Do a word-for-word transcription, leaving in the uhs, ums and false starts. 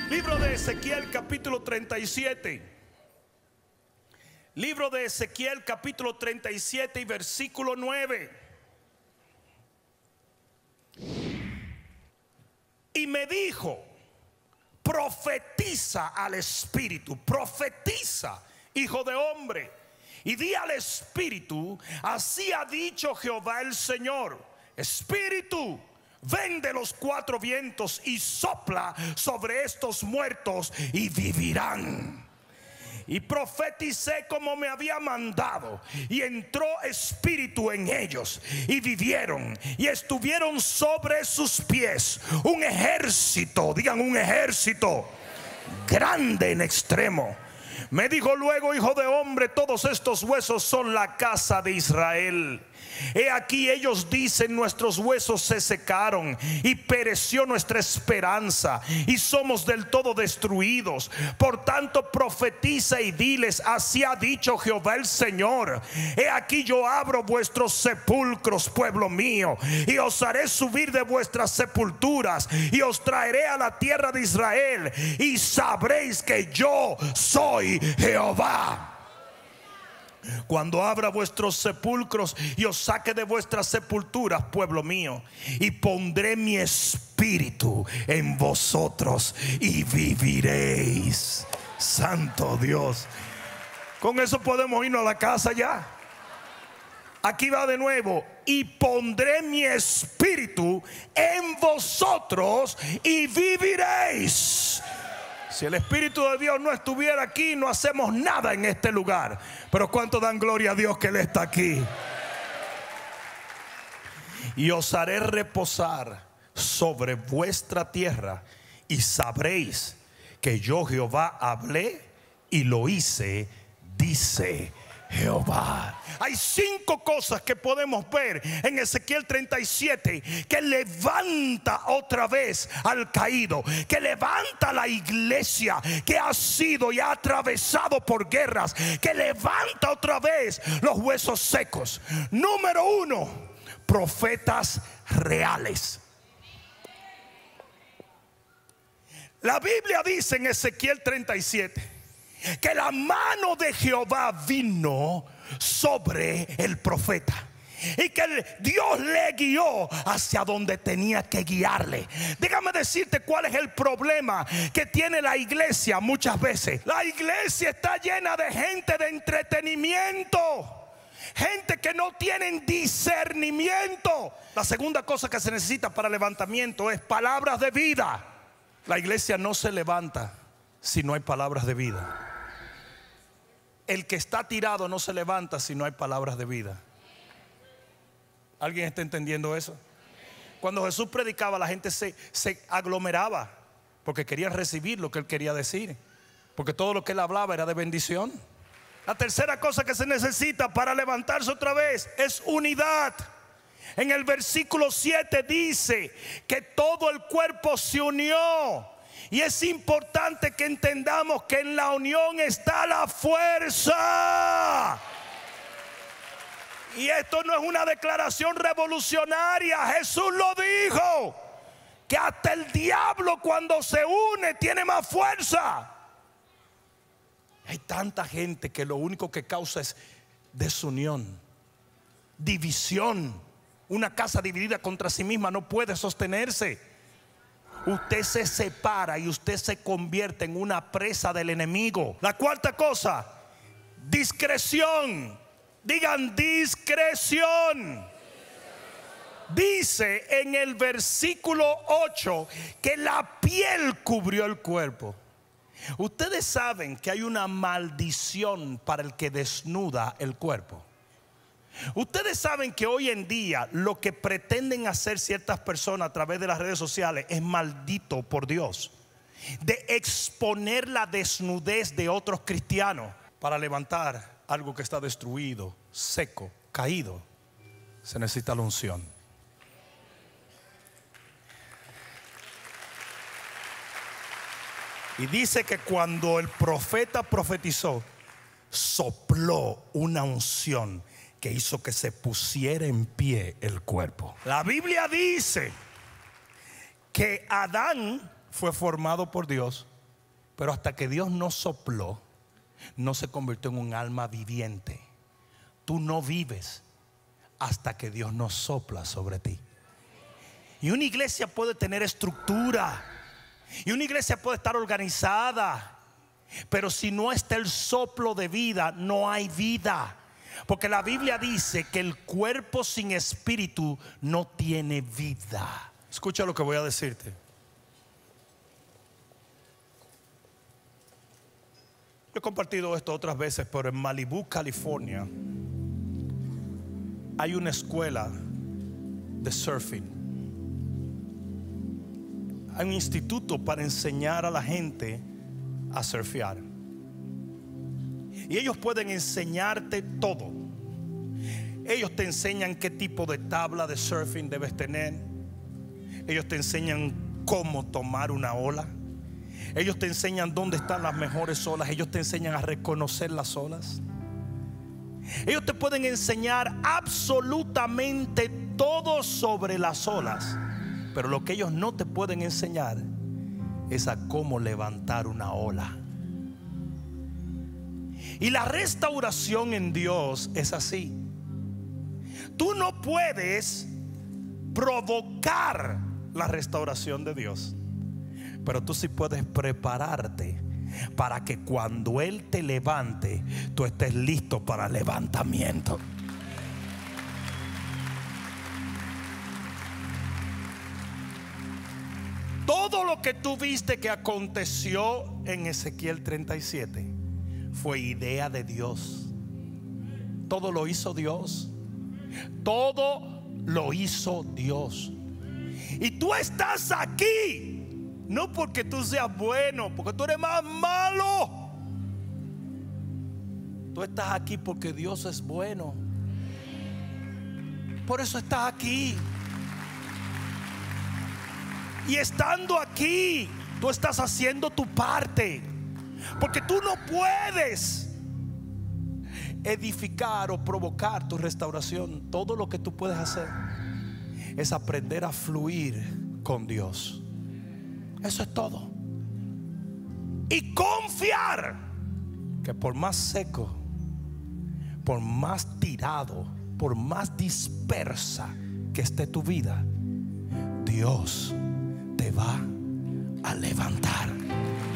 Libro de Ezequiel capítulo treinta y siete. Libro de Ezequiel capítulo treinta y siete y versículo nueve. Y me dijo: profetiza al espíritu, profetiza, hijo de hombre, y di al espíritu: así ha dicho Jehová el Señor, espíritu, ven de los cuatro vientos y sopla sobre estos muertos y vivirán. Y profeticé como me había mandado, y entró espíritu en ellos, y vivieron, y estuvieron sobre sus pies un ejército, digan un ejército grande en extremo. Me dijo luego: hijo de hombre, todos estos huesos son la casa de Israel. He aquí ellos dicen: nuestros huesos se secaron y pereció nuestra esperanza y somos del todo destruidos. Por tanto profetiza y diles: así ha dicho Jehová el Señor, he aquí yo abro vuestros sepulcros, pueblo mío, y os haré subir de vuestras sepulturas y os traeré a la tierra de Israel, y sabréis que yo soy Jehová. Cuando abra vuestros sepulcros y os saque de vuestras sepulturas, pueblo mío, y pondré mi espíritu en vosotros y viviréis. Santo Dios. Con eso podemos irnos a la casa ya. Aquí va de nuevo: y pondré mi espíritu en vosotros y viviréis. Si el Espíritu de Dios no estuviera aquí, no hacemos nada en este lugar. Pero cuánto dan gloria a Dios que Él está aquí. Y os haré reposar sobre vuestra tierra, y sabréis que yo Jehová hablé y lo hice, dice Jehová. Hay cinco cosas que podemos ver en Ezequiel treinta y siete que levanta otra vez al caído, que levanta la iglesia que ha sido y ha atravesado por guerras, que levanta otra vez los huesos secos. Número uno: profetas reales. La Biblia dice en Ezequiel treinta y siete que la mano de Jehová vino sobre el profeta, y que Dios le guió hacia donde tenía que guiarle. Déjame decirte cuál es el problema que tiene la iglesia muchas veces. La iglesia está llena de gente de entretenimiento, gente que no tienen discernimiento. La segunda cosa que se necesita para levantamiento es palabras de vida. La iglesia no se levanta si no hay palabras de vida. El que está tirado no se levanta si no hay palabras de vida. ¿Alguien está entendiendo eso? Cuando Jesús predicaba, la gente se, se aglomeraba porque querían recibir lo que Él quería decir, porque todo lo que Él hablaba era de bendición. La tercera cosa que se necesita para levantarse otra vez es unidad. En el versículo siete dice que todo el cuerpo se unió. Y es importante que entendamos que en la unión está la fuerza. Y esto no es una declaración revolucionaria. Jesús lo dijo, que hasta el diablo cuando se une tiene más fuerza. Hay tanta gente que lo único que causa es desunión, división. Una casa dividida contra sí misma no puede sostenerse. Usted se separa y usted se convierte en una presa del enemigo. La cuarta cosa: discreción. Digan discreción. Dice en el versículo ocho que la piel cubrió el cuerpo. Ustedes saben que hay una maldición para el que desnuda el cuerpo. Ustedes saben que hoy en día lo que pretenden hacer ciertas personas a través de las redes sociales es maldito por Dios. De exponer la desnudez de otros cristianos para levantar algo que está destruido, seco, caído. Se necesita la unción. Y dice que cuando el profeta profetizó, sopló una unción que hizo que se pusiera en pie el cuerpo. La Biblia dice que Adán fue formado por Dios Pero hasta que Dios no sopló, no se convirtió en un alma viviente. Tú no vives hasta que Dios no sopla sobre ti. Y una iglesia puede tener estructura, y una iglesia puede estar organizada, pero si no está el soplo de vida, no hay vida. Porque la Biblia dice que el cuerpo sin espíritu no tiene vida. Escucha lo que voy a decirte. Yo he compartido esto otras veces, pero en Malibu, California, hay una escuela de surfing. Hay un instituto para enseñar a la gente a surfear. Y ellos pueden enseñarte todo. Ellos te enseñan qué tipo de tabla de surfing debes tener. Ellos te enseñan cómo tomar una ola. Ellos te enseñan dónde están las mejores olas. Ellos te enseñan a reconocer las olas. Ellos te pueden enseñar absolutamente todo sobre las olas. Pero lo que ellos no te pueden enseñar es a cómo levantar una ola. Y la restauración en Dios es así. Tú no puedes provocar la restauración de Dios, pero tú sí puedes prepararte para que cuando Él te levante, tú estés listo para el levantamiento. Todo lo que tú viste que aconteció en Ezequiel treinta y siete fue idea de Dios. Todo lo hizo Dios. Todo lo hizo Dios. Y tú estás aquí no porque tú seas bueno, porque tú eres más malo. Tú estás aquí porque Dios es bueno. Por eso estás aquí. Y estando aquí, tú estás haciendo tu parte. Porque tú no puedes edificar o provocar tu restauración. Todo lo que tú puedes hacer es aprender a fluir con Dios. Eso es todo. Y confiar que por más seco, por más tirado, por más dispersa que esté tu vida, Dios te va a levantar.